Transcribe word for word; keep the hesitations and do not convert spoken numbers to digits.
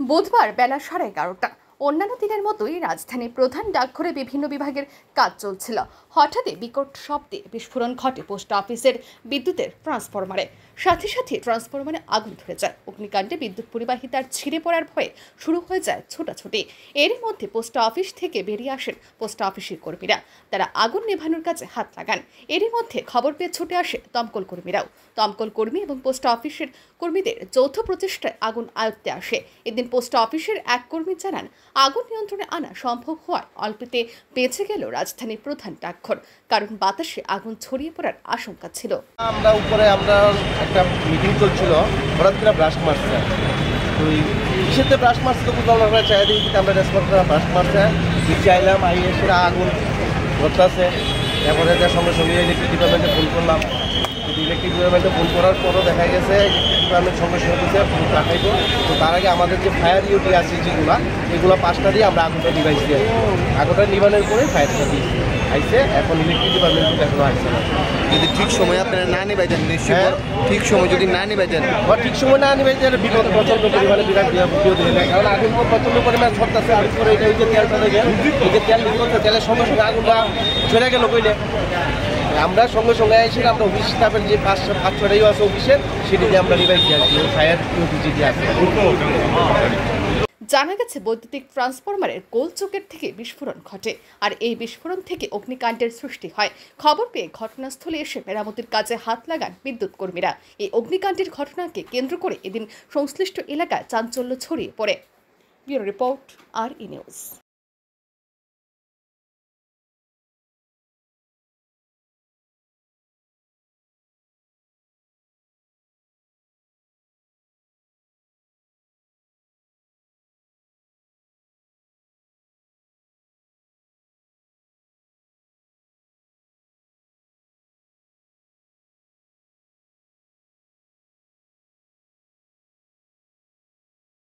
বুধবার বেলা সাড়ে এগারোটা অন্যান্য দিনের মতোই রাজধানীর প্রধান ডাকঘরে বিভিন্ন বিভাগের কাজ চলছিল। হঠাৎই বিকট শব্দে বিস্ফোরণ ঘটে পোস্ট অফিসের বিদ্যুতের ট্রান্সফরমারে। সাথে সাথে ট্রান্সফরমারে আগুন ধরে যায়। অগ্নিকাণ্ডে বিদ্যুৎ পরিবাহী তার ছিঁড়ে পড়ার ভয়ে শুরু হয়ে যায় ছোটাছুটি। এর মধ্যে পোস্ট অফিস থেকে বেরিয়ে আসেন পোস্ট অফিসের কর্মীরা। তারা আগুন নেভানোর কাজে হাত লাগান। এরই মধ্যে খবর পেয়ে ছুটে আসে দমকল কর্মীরাও। দমকল কর্মী এবং পোস্ট অফিসের কর্মীদের যৌথ প্রচেষ্টায় আগুন আয়ত্তে আসে। এদিন পোস্ট অফিসের এক কর্মী জানান, আগুন নিয়ন্ত্রণে আনা সম্ভব হওয়ায় অল্পেতে বেঁচে গেল রাজধানীর প্রধান ডাকঘর, কারণ বাতাসে আগুন ছড়িয়ে পড়ার আশঙ্কা ছিল। আমরা উপরে আমরা একটা মিটিং চলছিল, হঠাৎ করে ব্রাশ মারছে, তো কিসেতে ব্রাশ মারছে তো বুঝলাম আমরা চাই দিই, আমরা রেসপন্স ব্রাশ মারছে চাইলাম, আই এসে আগুন ধরতেছে। তারপরে যে সঙ্গে সঙ্গে ইলেকট্রিক ডিপার্টমেন্টে ফোন করলাম। ইলেকট্রিক ডিপার্টমেন্টে ফোন করার পরও দেখা গেছে ইলেকট্রিক ডিপার্টমেন্ট সঙ্গে সঙ্গে দিচ্ছে ফোন রাখাইতো। তো তার আগে আমাদের যে ফায়ার ইউটি আছে যেগুলো, এগুলো পাঁচটা দিয়ে আমরা আগুনটা নিভাইস দিয়ে আগুনটা নিবানোর পরে ফায়ারটা দিয়েছি আইসে। এখন ইলেকট্রিক ডিপার্টমেন্ট এখনো আসছে না। যদি ঠিক সময় আপনারা না নিবাই দেন, নিশ্চয়ই ঠিক সময় যদি না নিবাই দেন বা ঠিক সময় না নিবাই দেন বিপদ প্রচণ্ড পরিমাণে বিরাট বিপদ হয়ে যায়। কারণ আগুন প্রচণ্ড পরিমাণে ছড়তেছে। আর করে এটা ওই যে তেলটা দেখে এই যে তেল লিক করছে, তেলের সঙ্গে সঙ্গে আগুনটা চলে গেল কইলে। আমরা সঙ্গে সঙ্গে এসে আমরা অফিস স্টাফের যে পাঁচ পাঁচ ছটাই আছে অফিসের, সেটিতে আমরা নিবাইছি আর কি ফায়ার ইউটি যেটি আছে। জানা গেছে বৈদ্যুতিক ট্রান্সফরমারের গোল চোখের থেকে বিস্ফোরণ ঘটে, আর এই বিস্ফোরণ থেকে অগ্নিকাণ্ডের সৃষ্টি হয়। খবর পেয়ে ঘটনাস্থলে এসে মেরামতির কাজে হাত লাগান বিদ্যুৎ কর্মীরা। এই অগ্নিকাণ্ডের ঘটনাকে কেন্দ্র করে এদিন সংশ্লিষ্ট এলাকায় চাঞ্চল্য ছড়িয়ে পড়ে। ব্যুরো রিপোর্ট, আর ই নিউজ।